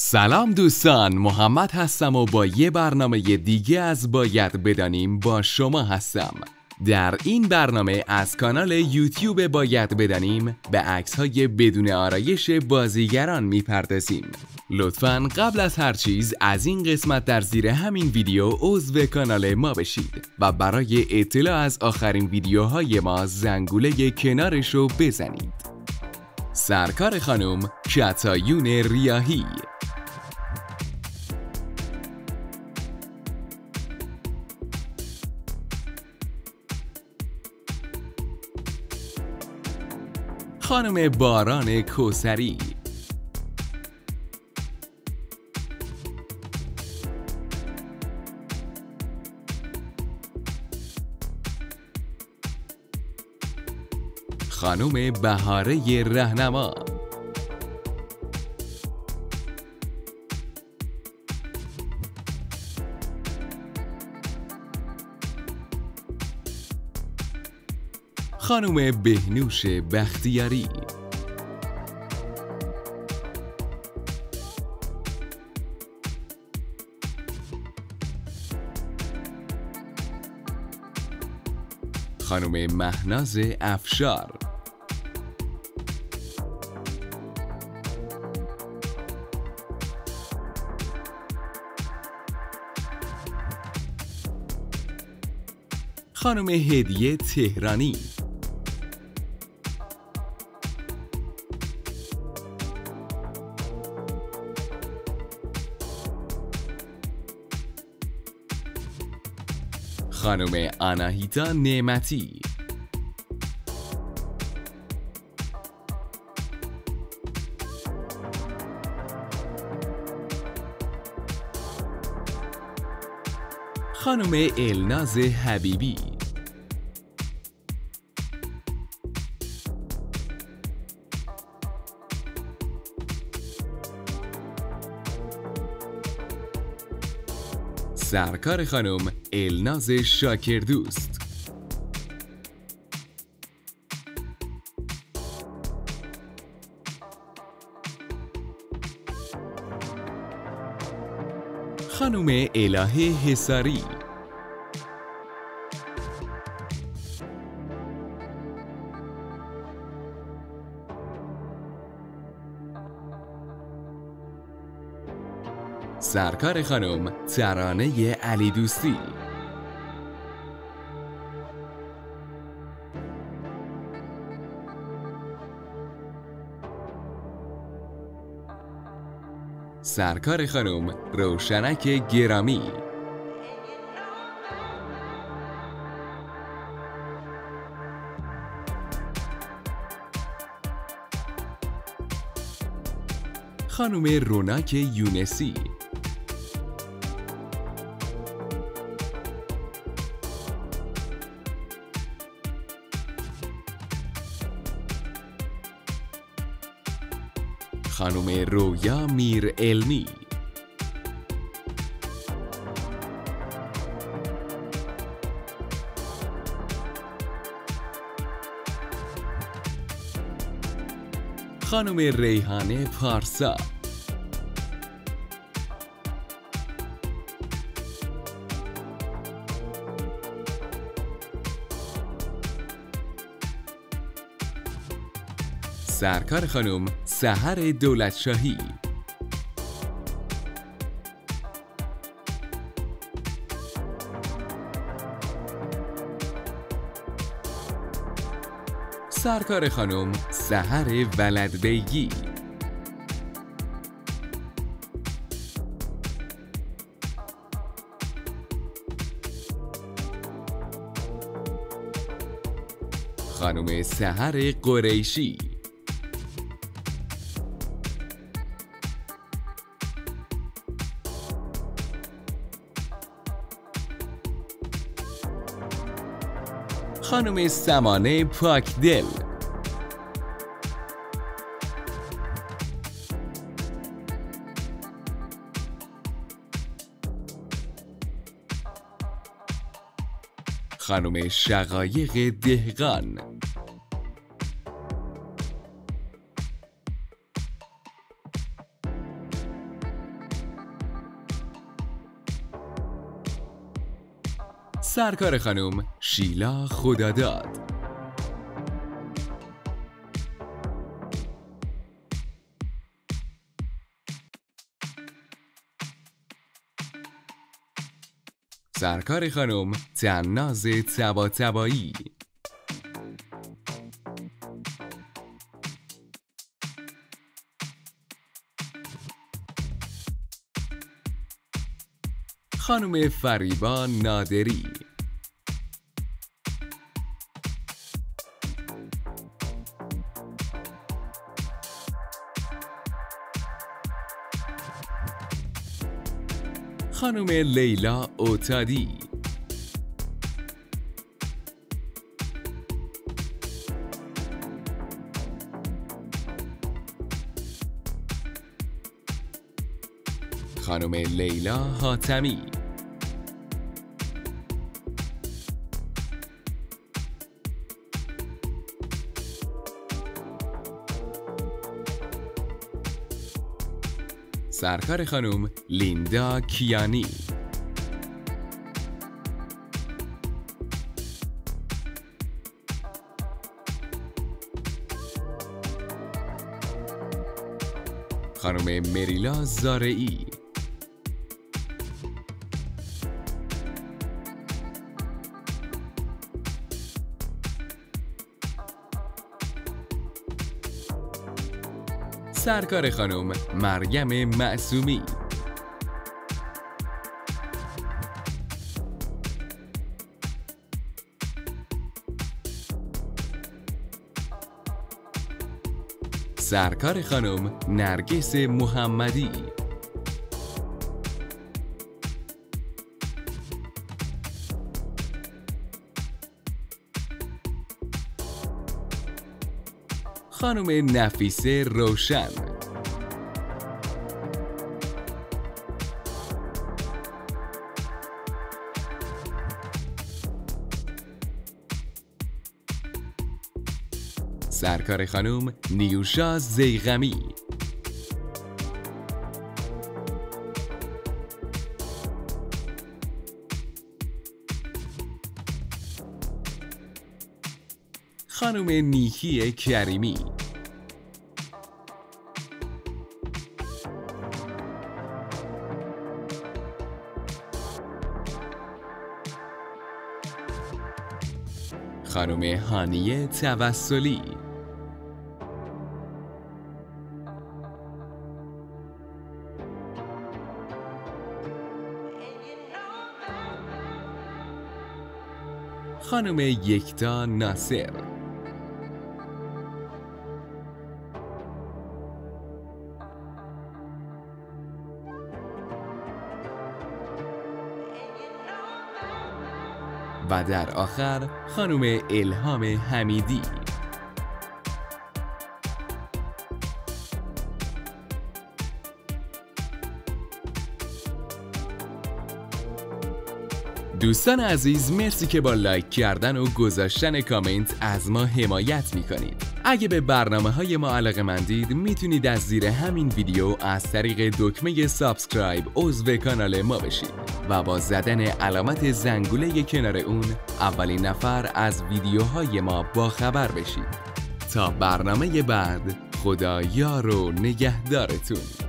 سلام دوستان، محمد هستم و با یه برنامه دیگه از باید بدانیم با شما هستم. در این برنامه از کانال یوتیوب باید بدانیم به عکس‌های بدون آرایش بازیگران میپردازیم. لطفاً قبل از هر چیز از این قسمت در زیر همین ویدیو عضو کانال ما بشید و برای اطلاع از آخرین ویدیوهای ما زنگوله کنارش رو بزنید. سرکار خانم کتایون ریاحی. خانم باران کوثری. خانم بهره رهنما. خانم بهنوش بختیاری. خانم مهناز افشار. خانم هدیه تهرانی. خانم آناهیتا نعمتی. خانم الناز حبیبی. سرکار خانم الناز شاکردوست. خانم الهه حصاری. سرکار خانم ترانه علی دوستی. سرکار خانم روشنک گرامی. خانم روناک یونسی. خانم رویا میر علمی. خانم ریحانه پارسا. سرکار خانم سحر دولتشاهی. سرکار خانم سحر ولدبیگی. خانم سحر قریشی. خانم سمانه پاکدل. خانم شقایق دهقان. سرکار خانم شیلا خداداد، سرکار خانم تناز طباطبایی، خانم فریبا نادری، خانم لیلا اوتادی، خانم لیلا حاتمی، سرکار خانم لیندا کیانی، خانم مریلا زارعی، سرکار خانم مریم معصومی، سرکار خانم نرگس محمدی، خانم نفیسه روشن، سرکار خانم نیوشا زیغمی، خانم نیکی کریمی، خانم هانیه توسلی، خانم یکتا ناصر، و در آخر خانم الهام حمیدی. دوستان عزیز، مرسی که با لایک کردن و گذاشتن کامنت از ما حمایت میکنید. اگه به برنامه‌های ما علاقه‌مندید میتونید از زیر همین ویدیو از طریق دکمه سابسکرایب عضو کانال ما بشید و با زدن علامت زنگوله کنار اون اولین نفر از ویدیوهای ما باخبر بشید. تا برنامه بعد، خدا یار و نگهدارتون.